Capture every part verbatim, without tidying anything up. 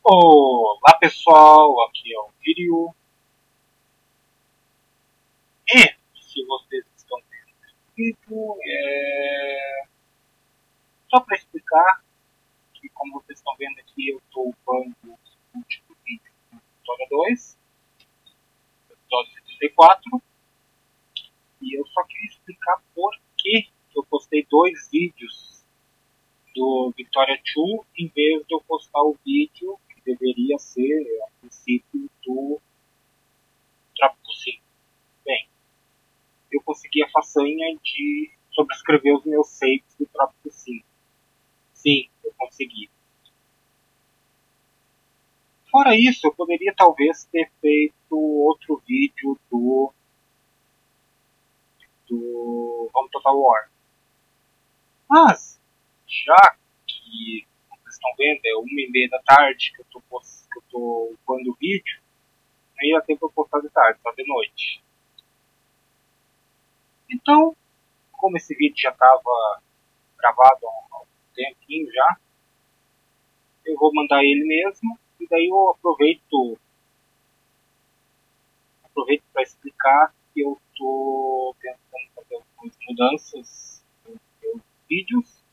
Olá pessoal, aqui é o Kiryu. E se vocês estão vendo esse vídeo, é só para explicar que, como vocês estão vendo aqui, eu estou upando o último vídeo do Vitória dois, episódio setenta e quatro, e eu só queria explicar por que eu postei dois vídeos do Vitória dois em vez de eu postar o vídeo que deveria ser, a princípio, do Trópico cinco. Bem, eu consegui a façanha de sobrescrever os meus saves do Trópico cinco. Sim, eu consegui. Fora isso, eu poderia talvez ter feito outro vídeo do do Home Total War. Mas, já que vocês estão vendo, é uma e meia da tarde que eu tô, que eu tô upando o vídeo, não ia ter pra postar de tarde, só de noite. Então, como esse vídeo já estava gravado há um tempinho já, eu vou mandar ele mesmo, e daí eu aproveito aproveito para explicar que eu estou tentando fazer algumas mudanças nos meus vídeos,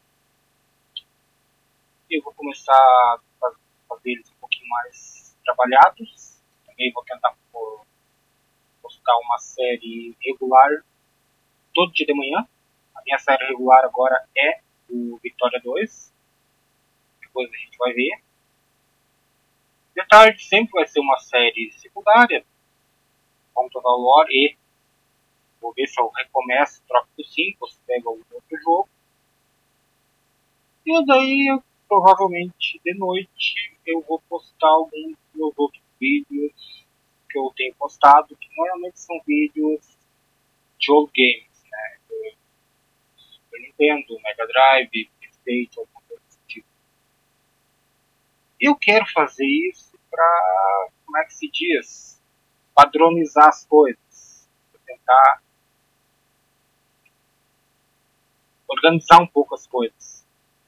e eu vou começar a fazer eles um pouquinho mais trabalhados. Também vou tentar postar uma série regular todo dia de manhã. A minha série regular agora é o Vitória dois, depois a gente vai ver. De tarde sempre vai ser uma série secundária, como Total War, e vou ver se eu recomeço o Trópico cinco, ou se pego algum outro jogo. E daí, provavelmente de noite, eu vou postar alguns dos meus outros vídeos que eu tenho postado, que normalmente são vídeos de old games, né? Super Nintendo, Mega Drive, PlayStation, alguma coisa desse tipo. Eu quero fazer isso para, como é que se diz, padronizar as coisas, pra tentar organizar um pouco as coisas.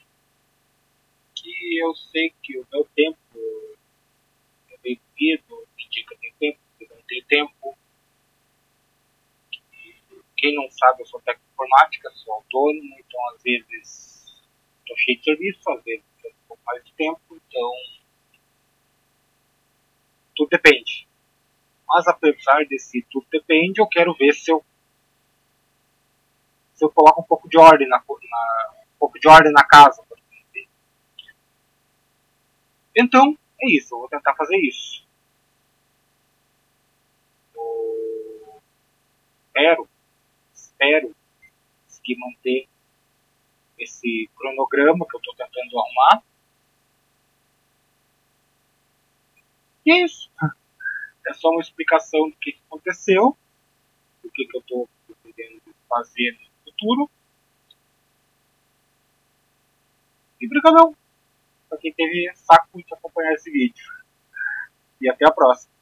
Que eu sei que o meu tempo é bem corrido, tem dia que eu tenho tempo, que eu não tenho tempo. E quem não sabe, eu sou técnico de informática, sou autônomo, então às vezes estou cheio de serviço, às vezes tenho um pouco mais de tempo, então tudo depende. Mas apesar desse tudo depende, eu quero ver se eu se eu coloco um pouco de ordem na, na um pouco de ordem na casa. Então, é isso, eu vou tentar fazer isso. Eu espero, espero conseguir manter esse cronograma que eu estou tentando arrumar. E é isso. É só uma explicação do que aconteceu, do que eu estou pretendendo fazer no futuro. E brigadão para quem teve saco de acompanhar esse vídeo. E até a próxima.